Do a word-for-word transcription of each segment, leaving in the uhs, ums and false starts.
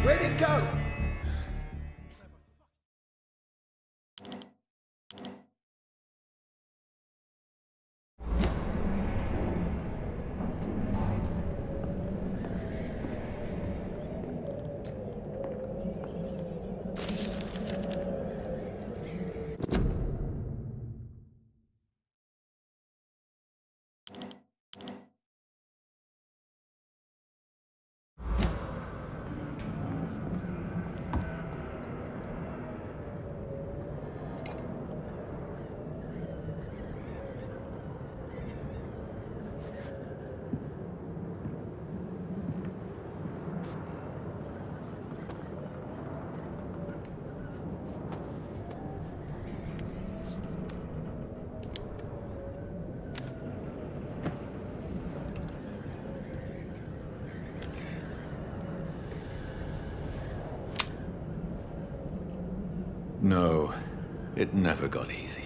Where'd it go? No, it never got easy.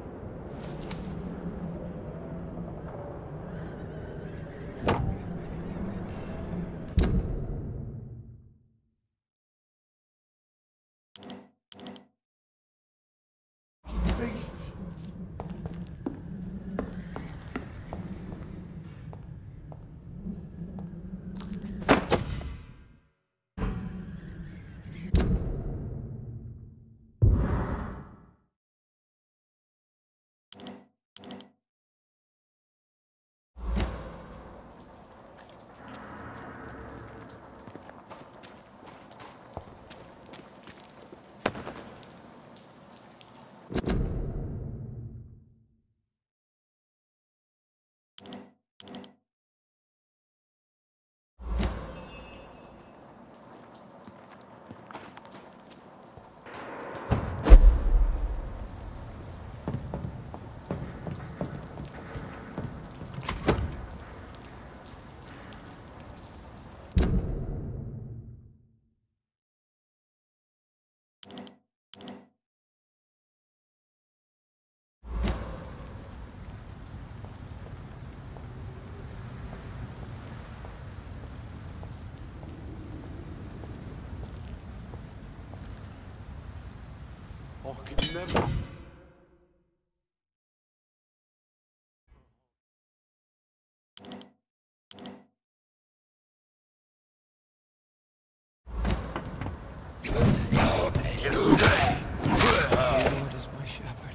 I could never... Lord is my shepherd.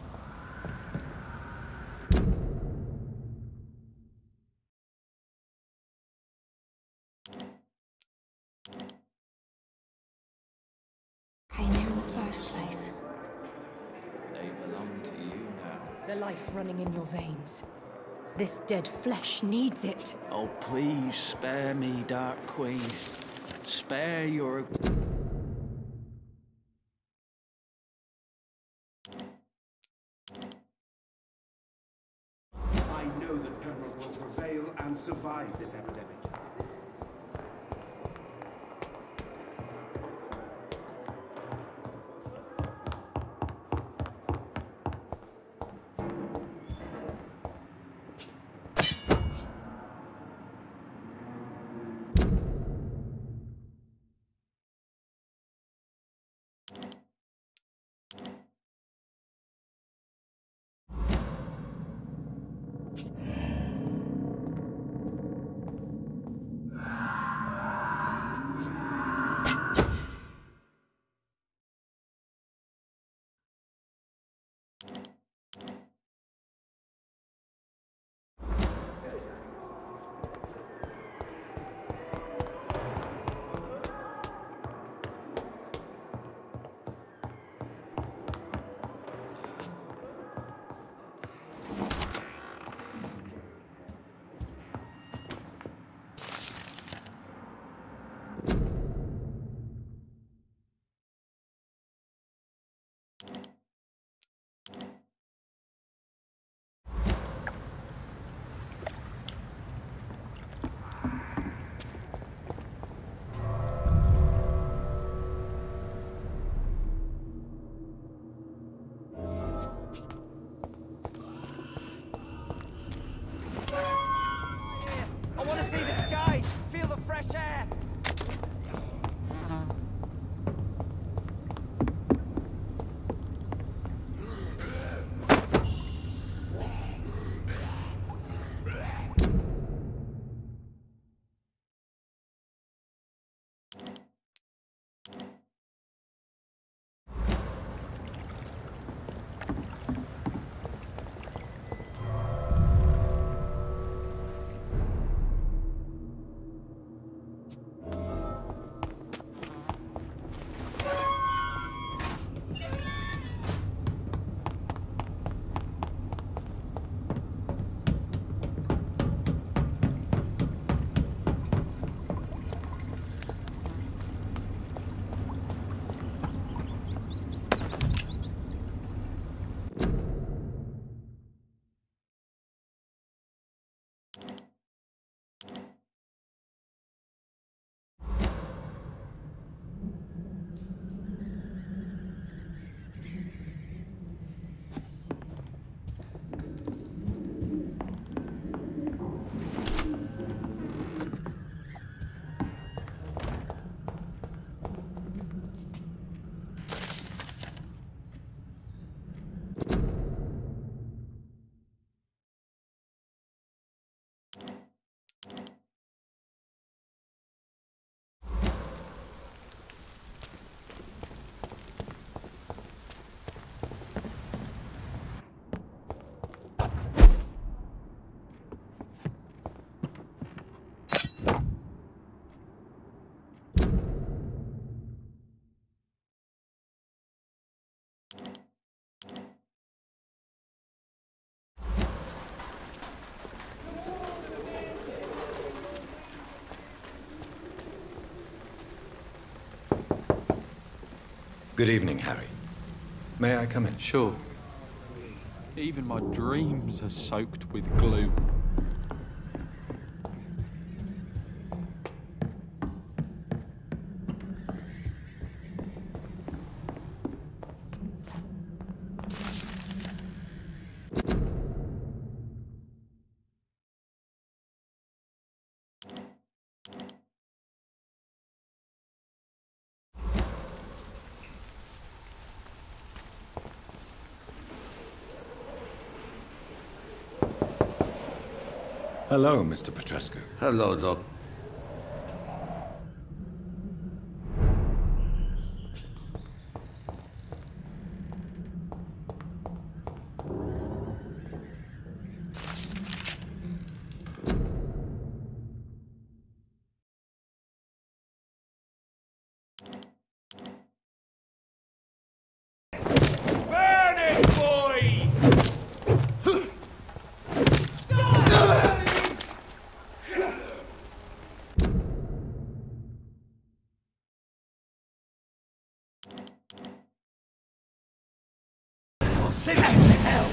Came here in the first place. They belong to you now. The life running in your veins. This dead flesh needs it. Oh, please spare me, Dark Queen. Spare your... I know that Pembroke will prevail and survive this epidemic. Good evening, Harry. May I come in? Sure. Even my dreams are soaked with gloom. Hello, Mister Petrescu. Hello, Doc. Send you to hell!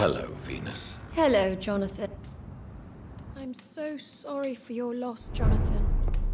Hello, Venus. Hello, Jonathan. I'm so sorry for your loss, Jonathan.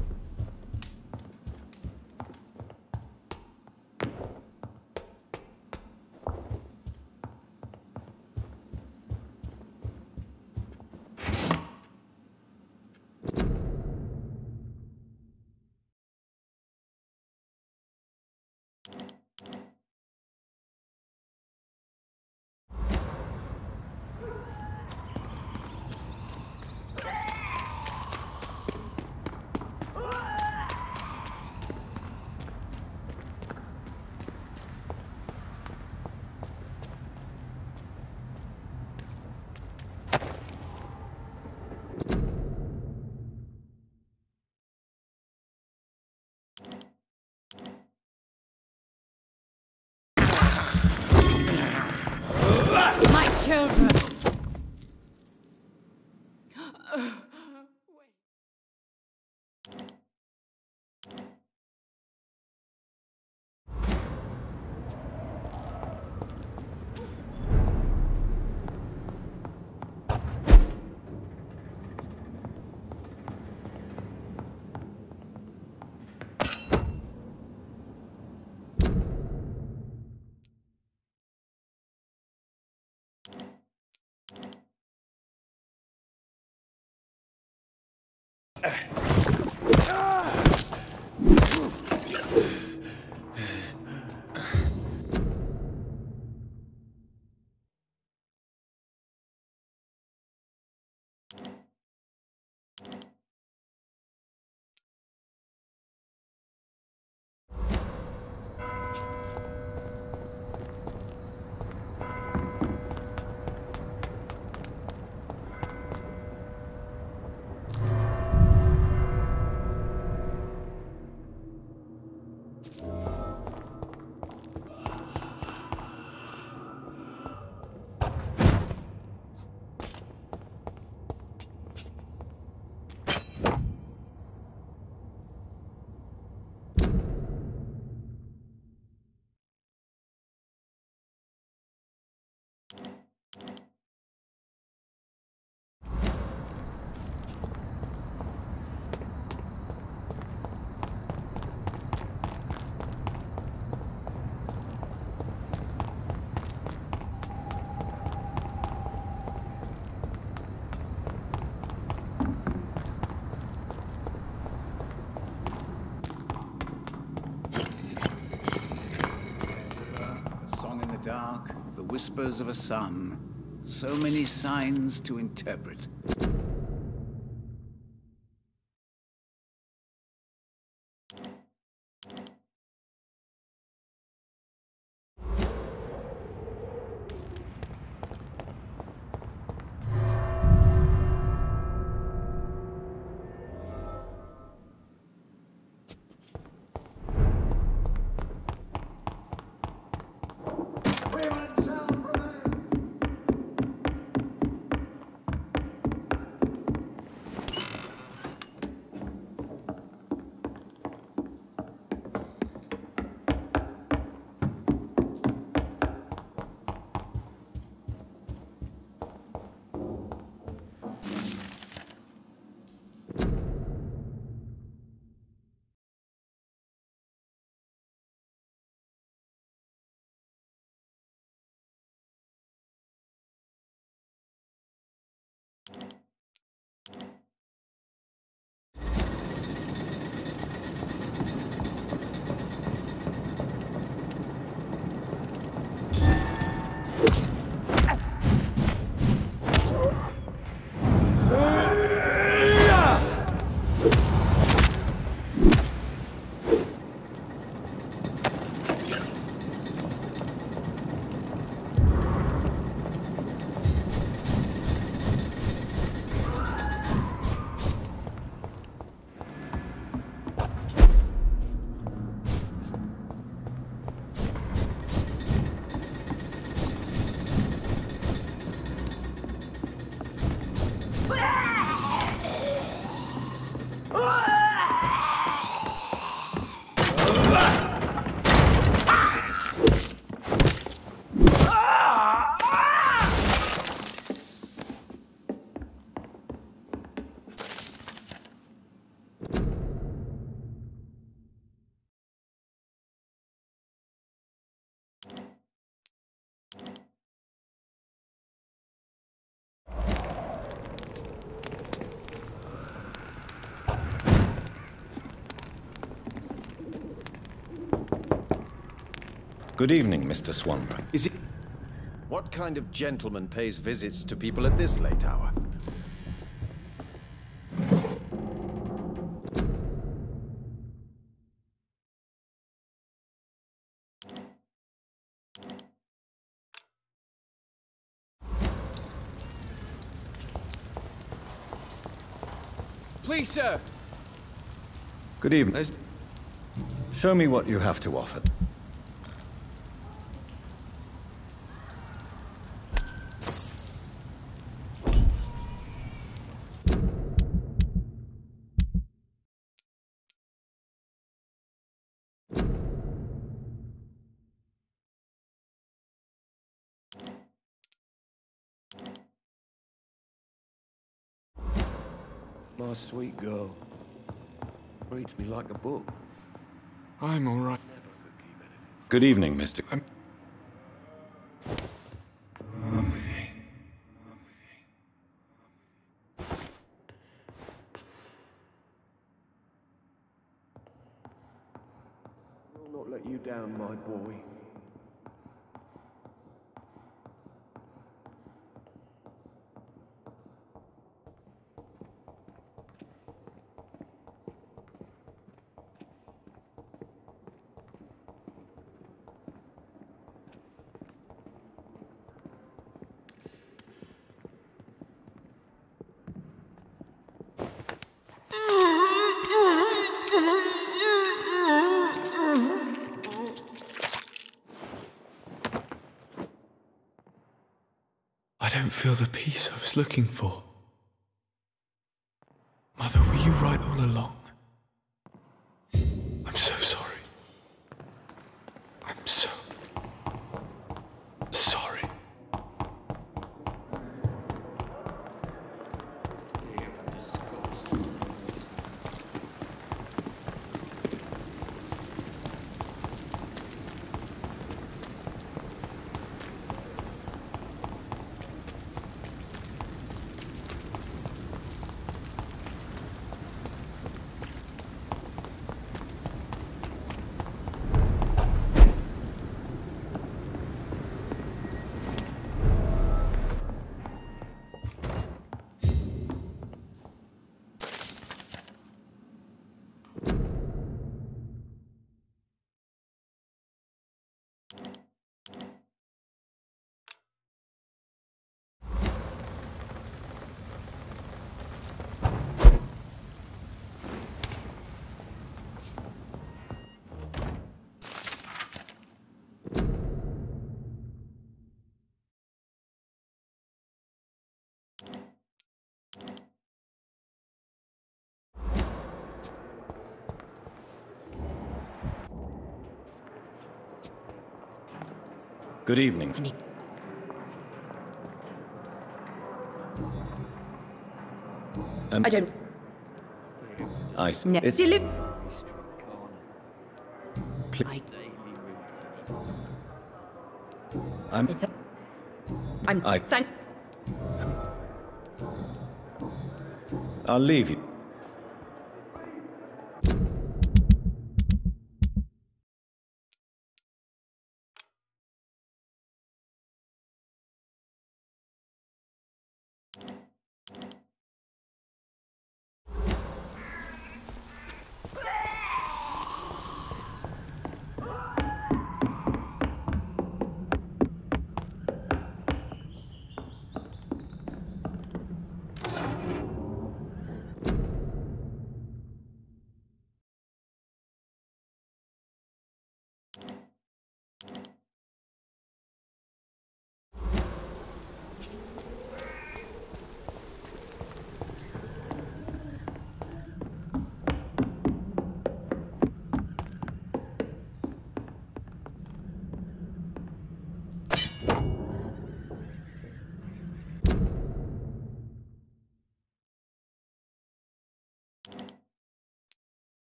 My children! Dark, the whispers of a sun. So many signs to interpret. Good evening, Mister Swanborough. Is it... What kind of gentleman pays visits to people at this late hour? Please, sir! Good evening. Show me what you have to offer. My sweet girl. Reads me like a book. I'm all right. Good evening, Mister I'm... I'm with you. I will not let you down, my boy. I don't feel the peace I was looking for. Mother, were you right all along? I'm so sorry. I'm so sorry. Good evening. I need... Um, I don't... I see. No. It- Deli- Pl- I... I'm. It's a... I'm... I- Thank... I'll leave you.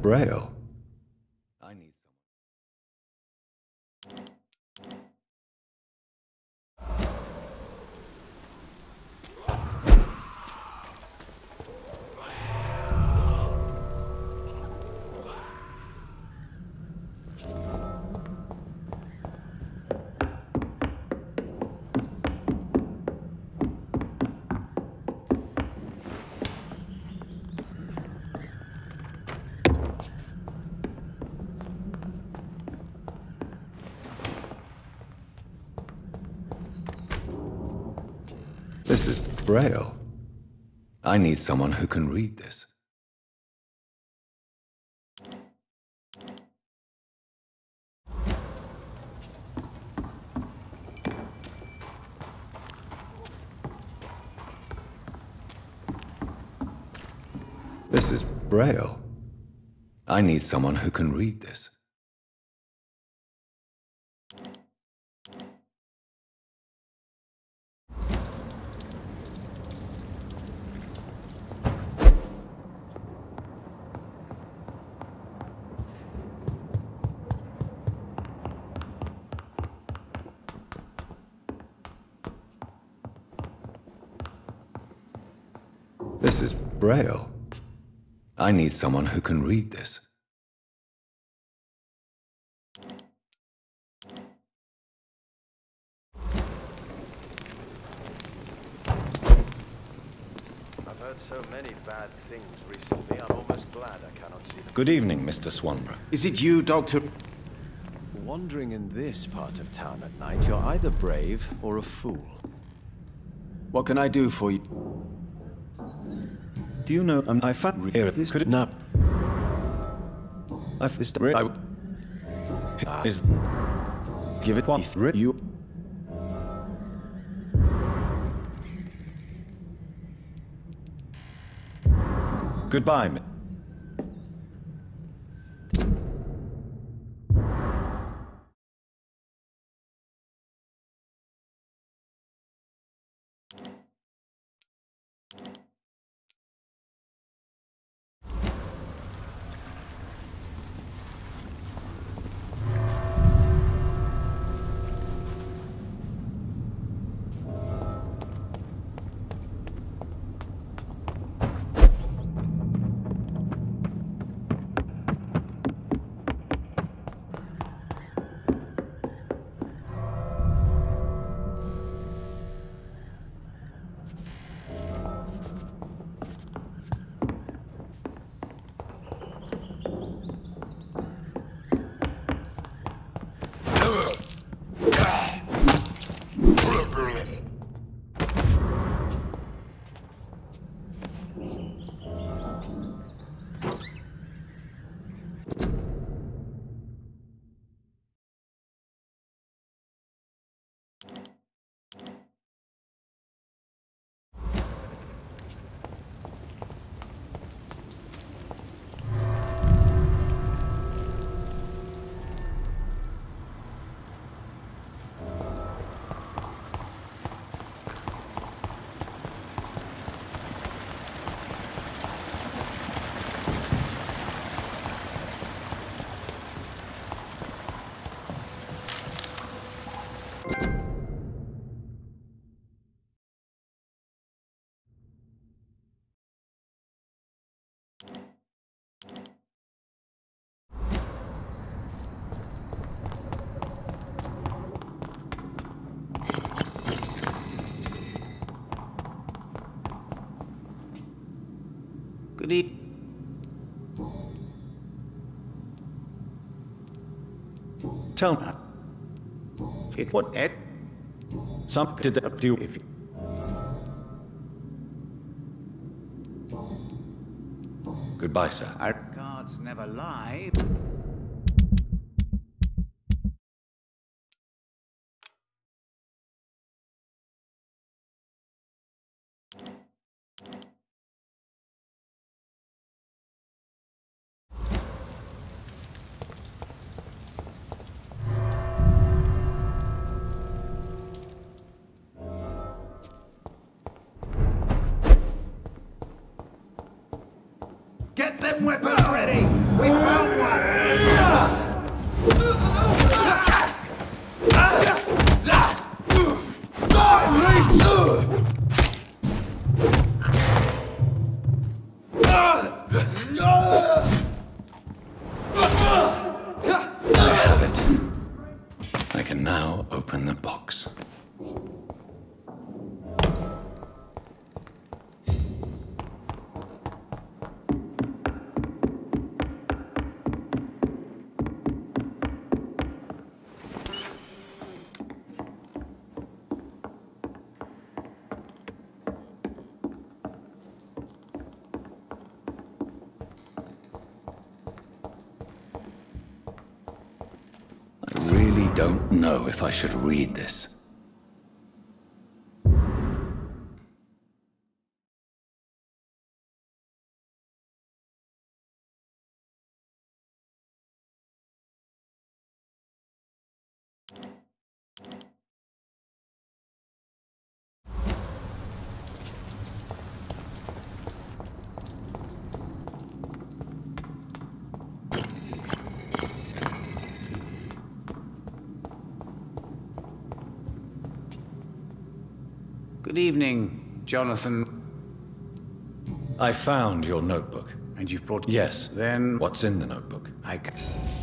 Braille. I need This is Braille. I need someone who can read this. This is Braille. I need someone who can read this. This is Braille. I need someone who can read this. I've heard so many bad things recently, I'm almost glad I cannot see them. Good evening, Mister Swanborough. Is it you, Doctor? Wandering in this part of town at night, you're either brave or a fool. What can I do for you? Do you know um, I found here this could not. I've this I uh, is give it one you. Goodbye, mi- Good evening. Tell me. It what Ed? Some did that do if you Goodbye, sir. Our cards never lie. Get them weapons ready! We found one! I have it. I can now open the box. I really don't know if I should read this. Good evening, Jonathan. I found your notebook. And you've brought... Yes. Then... What's in the notebook? I can...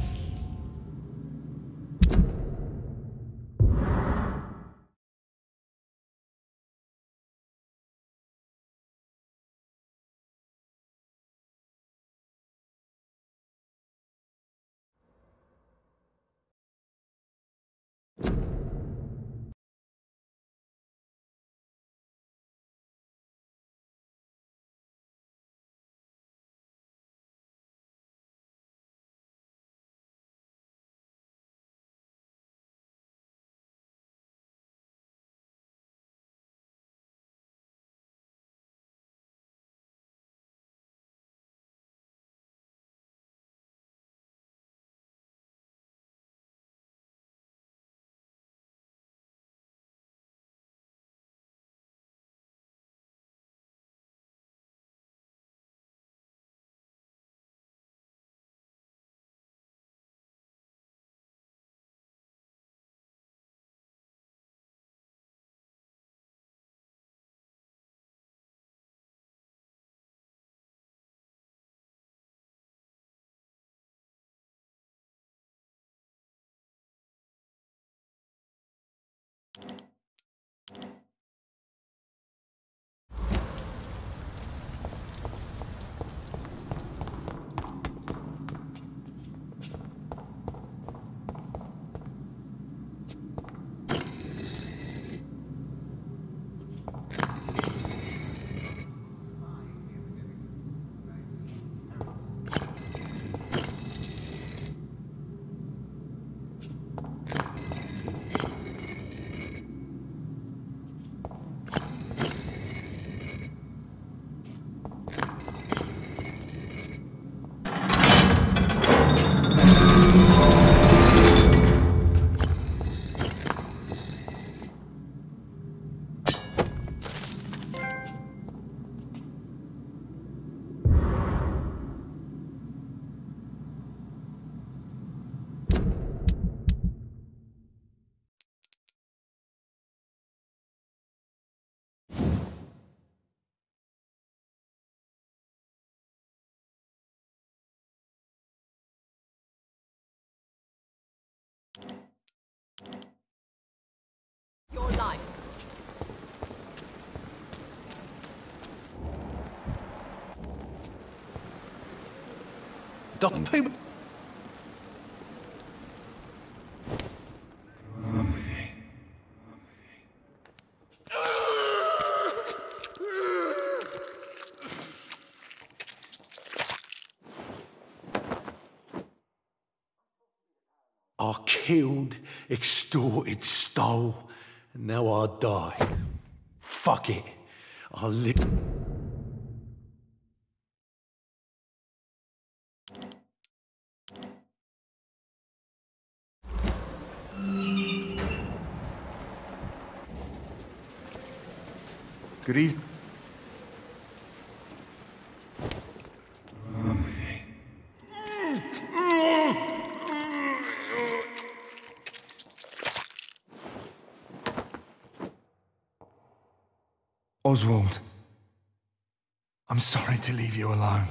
Your life. The people... I killed, extorted, stole, and now I die. Fuck it. I live. Good evening. Oswald, I'm sorry to leave you alone.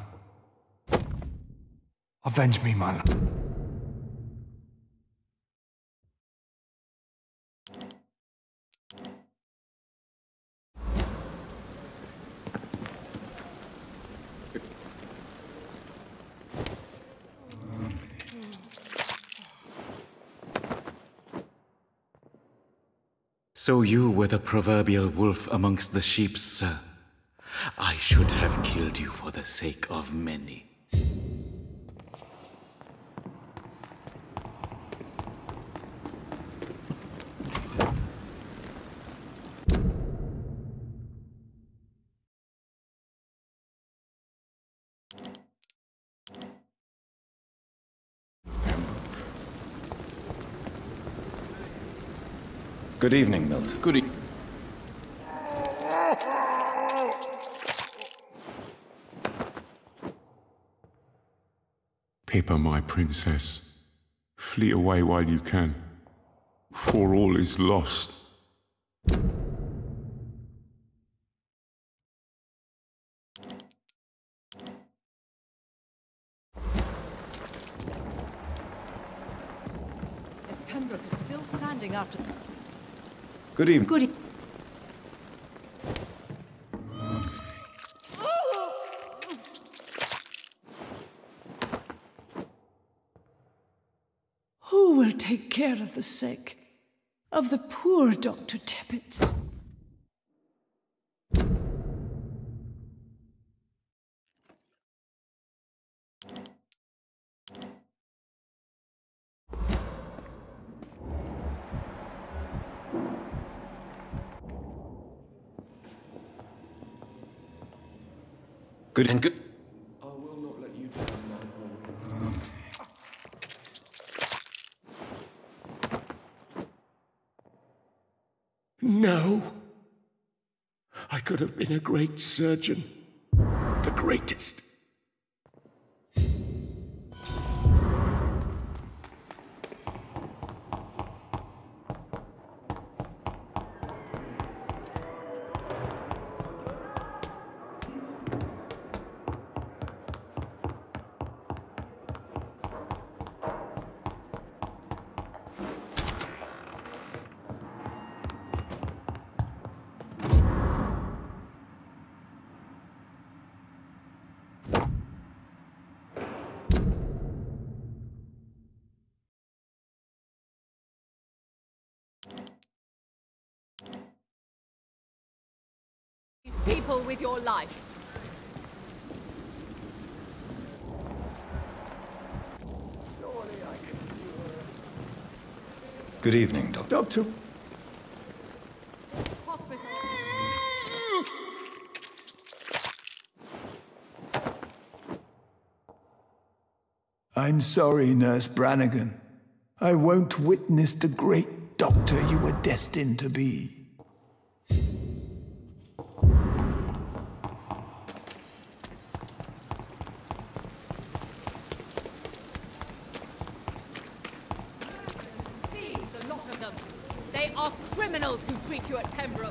Avenge me, my love. So you were the proverbial wolf amongst the sheep, sir. I should have killed you for the sake of many. Good evening, Milt. Good evening. Pippa, my princess, flee away while you can, for all is lost. If Pembroke is still standing after... Good evening. Good e Who will take care of the sick? Of the poor, Doctor Tippets? Good and good. I will not let you down, my lord. No. I could have been a great surgeon. The greatest. people with your life. Good evening, Doctor. Doctor. I'm sorry, Nurse Brannigan. I won't witness the great doctor you were destined to be. Thieves, a lot of them. They are criminals who treat you at Pembroke.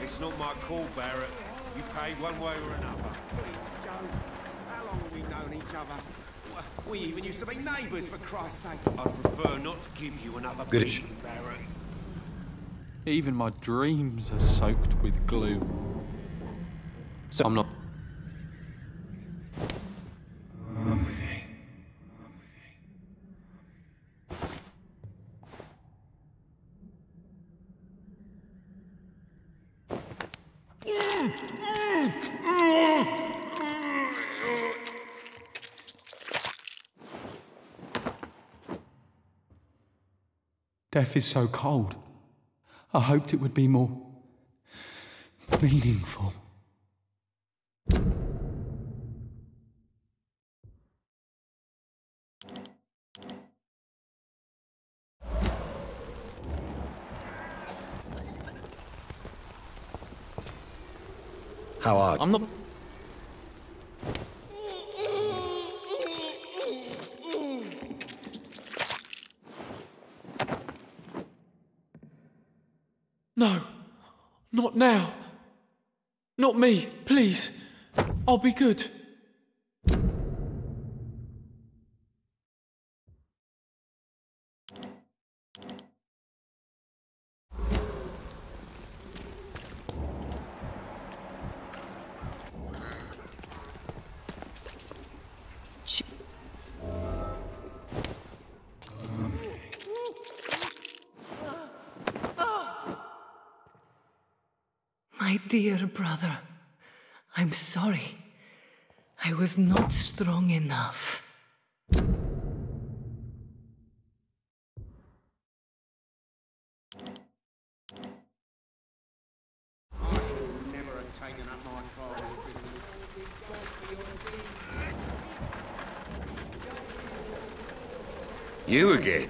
It's not my call, Barrett. You pay one way or another. Please, Joe. How long have we known each other? We even used to be neighbours, for Christ's sake. I prefer not to give you another Good. beating, Barrett. Even my dreams are soaked with gloom. So I'm not. Death is so cold. I hoped it would be more meaningful. How are I'm not. No, not now. Not me, please. I'll be good. My dear brother, I'm sorry. I was not strong enough. I should never have taken up my father's business. You again?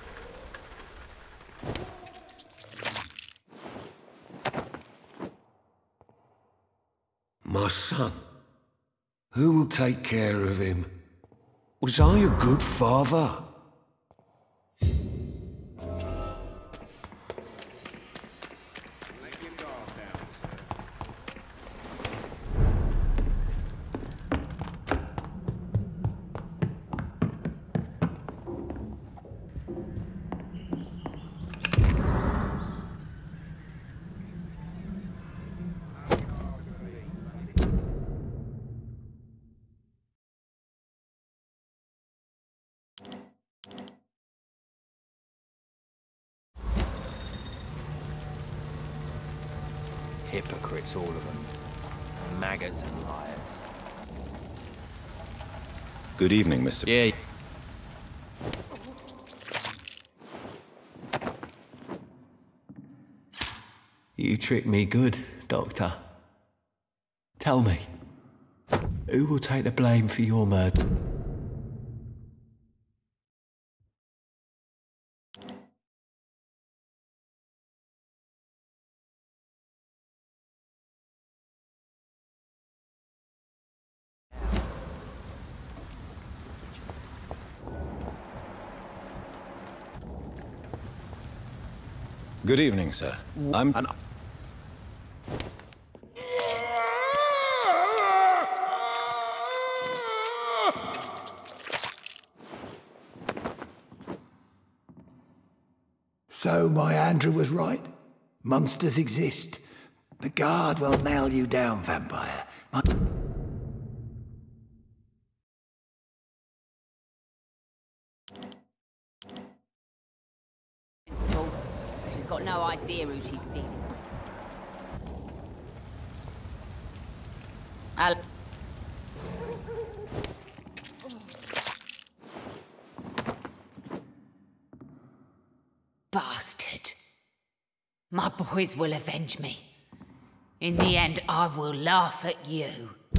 My son. Who will take care of him? Was I a good father? Let your guard down, sir. Hypocrites, all of them. Maggots and liars. Good evening, Mister Yeah. You tricked me good, Doctor. Tell me, who will take the blame for your murder? Good evening, sir. I'm an. So my Andrew was right. Monsters exist. The guard will nail you down, vampire. My She's got no idea who she's dealing with. Al Bastard. My boys will avenge me. In the end, I will laugh at you.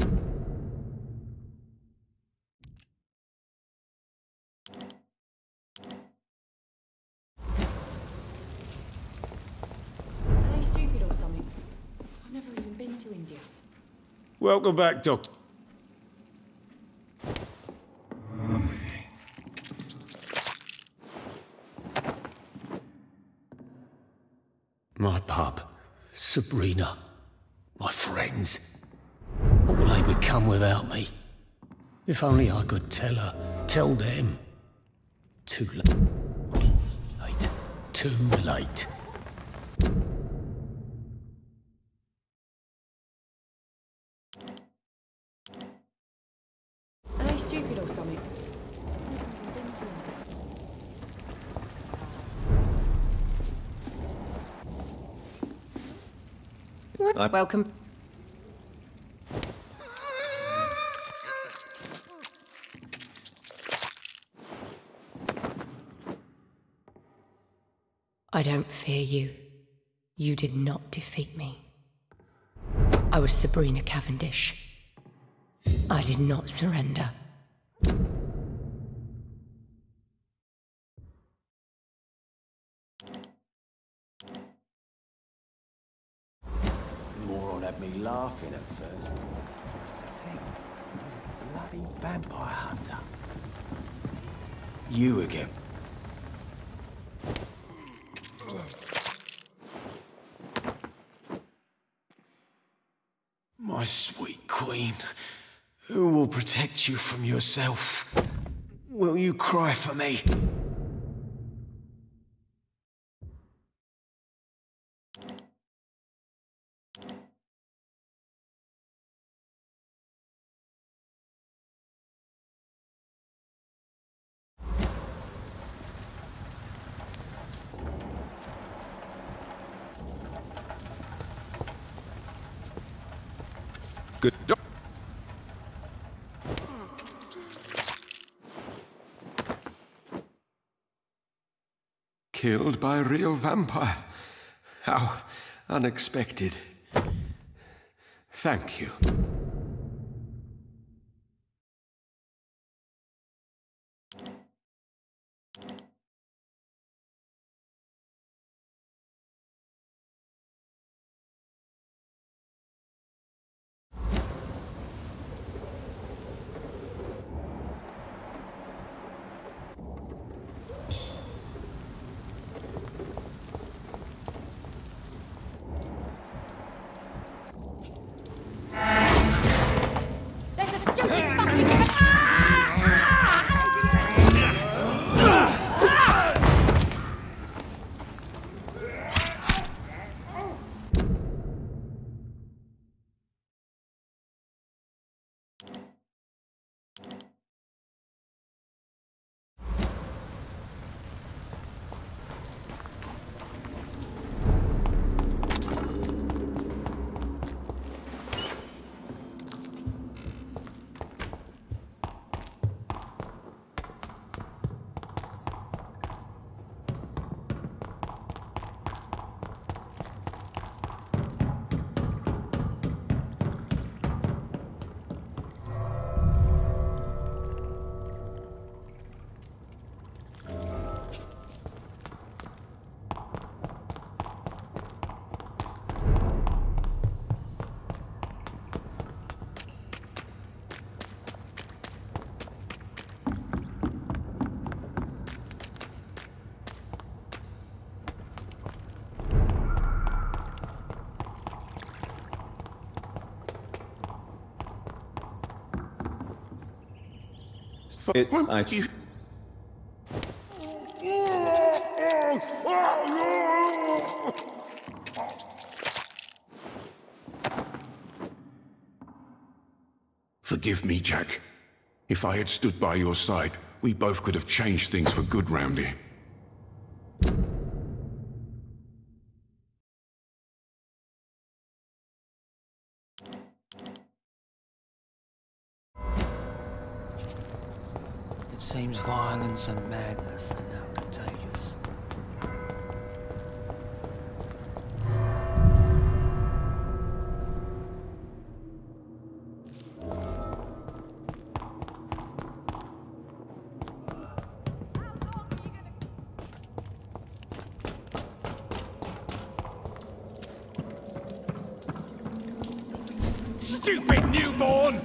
Are they stupid or something? I've never even been to India. Welcome back, Doctor. My pub, Sabrina. My friends. What will they become without me? If only I could tell her, tell them. Too late. Late. Too late. Are they stupid or something? I- Welcome. I don't fear you. You did not defeat me. I was Sabrina Cavendish. I did not surrender. Moron had me laughing at first. Hey, bloody vampire hunter. You again. My sweet queen, who will protect you from yourself? Will you cry for me? Good job. Killed by a real vampire. How unexpected. Thank you. There's a stupid fucking... It, I... Forgive me, Jack. If I had stood by your side, we both could have changed things for good round here. It seems violence and madness are now contagious. Stupid newborn!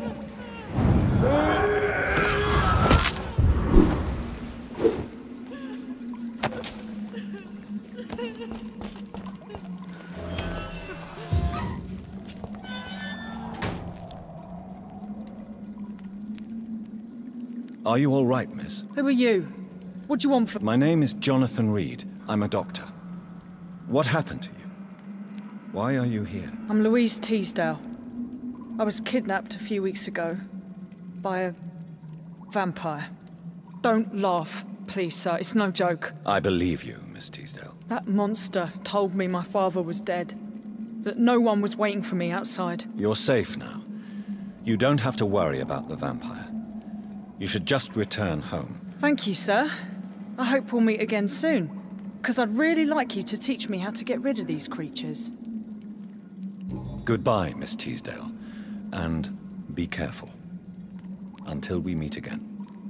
Are you all right, miss? Who are you? What do you want from... My name is Jonathan Reed. I'm a doctor. What happened to you? Why are you here? I'm Louise Teasdale. I was kidnapped a few weeks ago by a vampire. Don't laugh, please, sir. It's no joke. I believe you, Miss Teasdale. That monster told me my father was dead. That no one was waiting for me outside. You're safe now. You don't have to worry about the vampire. You should just return home. Thank you, sir. I hope we'll meet again soon, because I'd really like you to teach me how to get rid of these creatures. Goodbye, Miss Teasdale. And be careful. Until we meet again.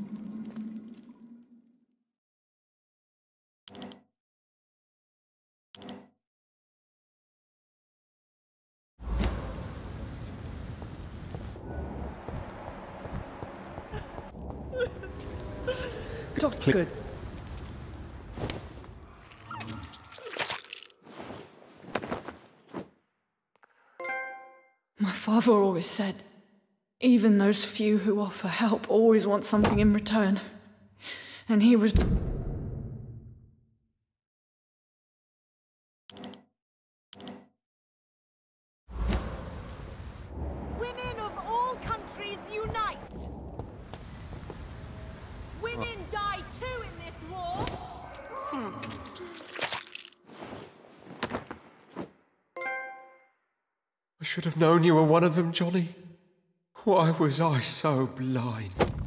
Doctor Good. My father always said, even those few who offer help always want something in return. And he was... Women of all countries unite! Women die too in this war! I should have known you were one of them, Johnny. Why was I so blind?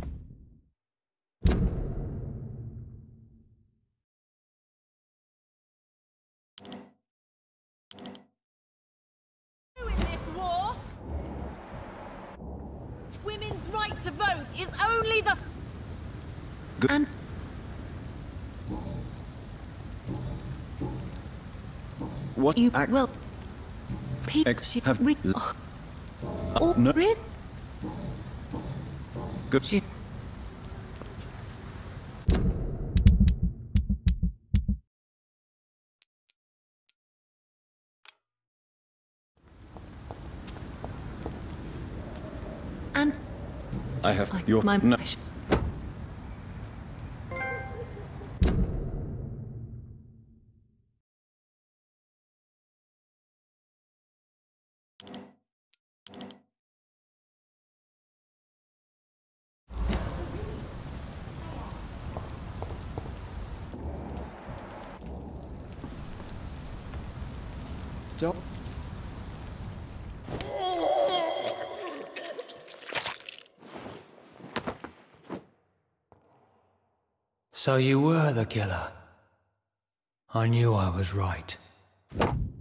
In this war, women's right to vote is only the... Good. And What you act will... People have re oh, no. Read? Good. She's... And I have like your my no. Doc. So you were the killer. I knew I was right.